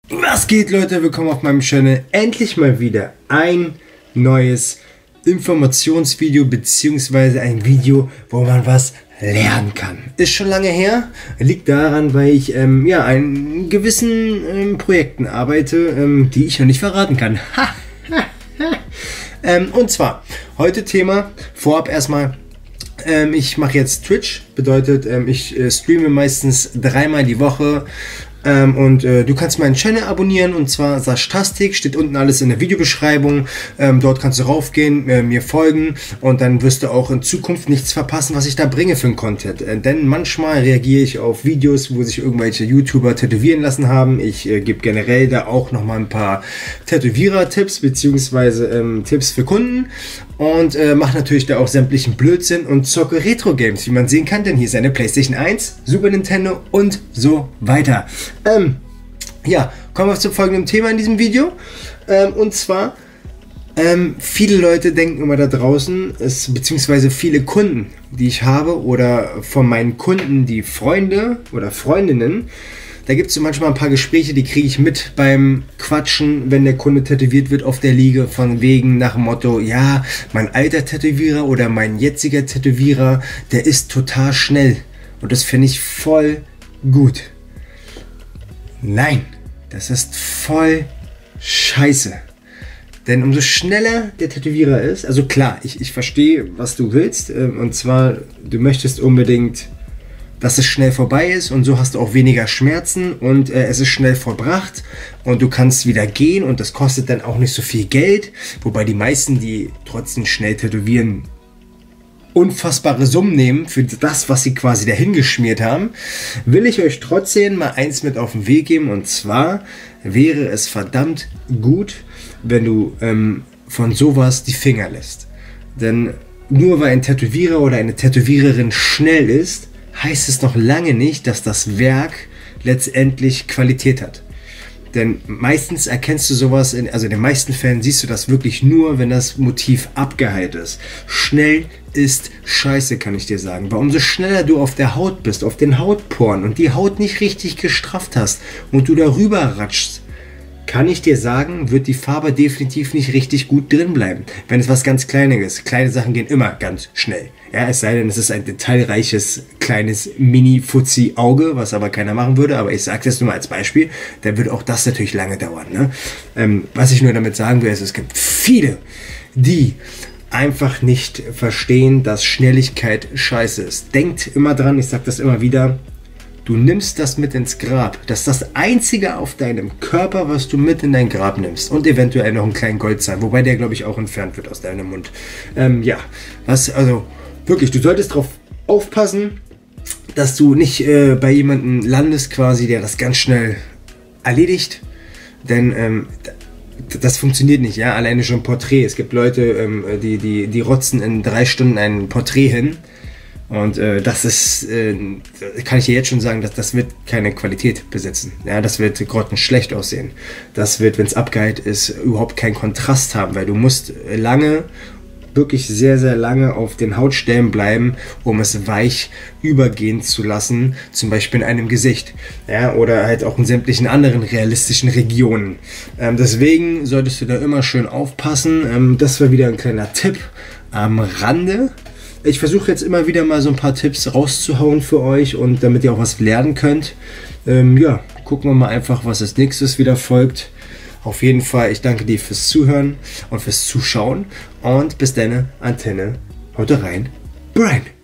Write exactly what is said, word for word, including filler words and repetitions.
Was geht, Leute? Willkommen auf meinem Channel. Endlich mal wieder ein neues Informationsvideo beziehungsweise ein Video, wo man was lernen kann. Ist schon lange her, liegt daran, weil ich ähm, ja, an gewissen ähm, Projekten arbeite, ähm, die ich noch nicht verraten kann. ähm, und zwar, heute Thema, vorab erstmal, ähm, ich mache jetzt Twitch, bedeutet, ähm, ich äh, streame meistens dreimal die Woche. Ähm, und äh, du kannst meinen Channel abonnieren, und zwar Sashtastic, steht unten alles in der Videobeschreibung. Ähm, dort kannst du raufgehen, äh, mir folgen, und dann wirst du auch in Zukunft nichts verpassen, was ich da bringe für einen Content. Äh, denn manchmal reagiere ich auf Videos, wo sich irgendwelche YouTuber tätowieren lassen haben. Ich äh, gebe generell da auch nochmal ein paar Tätowierer-Tipps beziehungsweise ähm, Tipps für Kunden, und äh, mache natürlich da auch sämtlichen Blödsinn und zocke Retro-Games, wie man sehen kann, denn hier ist eine PlayStation eins, Super Nintendo und so weiter. Ähm, ja, kommen wir zum folgenden Thema in diesem Video. Ähm, und zwar, ähm, viele Leute denken immer da draußen, es, beziehungsweise viele Kunden, die ich habe, oder von meinen Kunden, die Freunde oder Freundinnen, da gibt es so manchmal ein paar Gespräche, die kriege ich mit beim Quatschen, wenn der Kunde tätowiert wird auf der Liege, von wegen nach dem Motto, ja, mein alter Tätowierer oder mein jetziger Tätowierer, der ist total schnell. Und das finde ich voll gut. Nein, das ist voll scheiße. Denn umso schneller der Tätowierer ist, also klar, ich, ich verstehe, was du willst, und zwar, du möchtest unbedingt, dass es schnell vorbei ist, und so hast du auch weniger Schmerzen, und äh, es ist schnell vollbracht und du kannst wieder gehen, und das kostet dann auch nicht so viel Geld, wobei die meisten, die trotzdem schnell tätowieren, unfassbare Summen nehmen für das, was sie quasi dahin geschmiert haben. Will ich euch trotzdem mal eins mit auf den Weg geben, und zwar wäre es verdammt gut, wenn du ähm, von sowas die Finger lässt. Denn nur weil ein Tätowierer oder eine Tätowiererin schnell ist, heißt es noch lange nicht, dass das Werk letztendlich Qualität hat. Denn meistens erkennst du sowas, in, also in den meisten Fällen siehst du das wirklich nur, wenn das Motiv abgeheilt ist. Schnell ist scheiße, kann ich dir sagen. Weil umso schneller du auf der Haut bist, auf den Hautporen, und die Haut nicht richtig gestrafft hast und du darüber ratschst, kann ich dir sagen, wird die Farbe definitiv nicht richtig gut drin bleiben. Wenn es was ganz Kleines ist. Kleine Sachen gehen immer ganz schnell. Ja, es sei denn, es ist ein detailreiches, kleines Mini-Fuzzi-Auge, was aber keiner machen würde. Aber ich sage das nur mal als Beispiel. Dann würde auch das natürlich lange dauern. Ne? Ähm, was ich nur damit sagen will, ist, es gibt viele, die einfach nicht verstehen, dass Schnelligkeit scheiße ist. Denkt immer dran, ich sage das immer wieder, du nimmst das mit ins Grab. Das ist das Einzige auf deinem Körper, was du mit in dein Grab nimmst. Und eventuell noch einen kleinen Goldzahn. Wobei der, glaube ich, auch entfernt wird aus deinem Mund. Ähm, ja, was, also wirklich, du solltest darauf aufpassen, dass du nicht äh, bei jemandem landest quasi, der das ganz schnell erledigt. Denn ähm, das funktioniert nicht, ja. Alleine schon ein Porträt. Es gibt Leute, ähm, die, die, die rotzen in drei Stunden ein Porträt hin. Und äh, das ist, äh, kann ich dir jetzt schon sagen, dass das wird keine Qualität besitzen. Ja, das wird grottenschlecht aussehen. Das wird, wenn es abgeheilt ist, überhaupt keinen Kontrast haben, weil du musst lange, wirklich sehr, sehr lange auf den Hautstellen bleiben, um es weich übergehen zu lassen, zum Beispiel in einem Gesicht. Ja, oder halt auch in sämtlichen anderen realistischen Regionen. Ähm, deswegen solltest du da immer schön aufpassen. Ähm, das war wieder ein kleiner Tipp am Rande. Ich versuche jetzt immer wieder mal so ein paar Tipps rauszuhauen für euch, und damit ihr auch was lernen könnt. Ähm, ja, gucken wir mal einfach, was als nächstes wieder folgt. Auf jeden Fall, ich danke dir fürs Zuhören und fürs Zuschauen, und bis dann, Antenne, haut rein, Brian.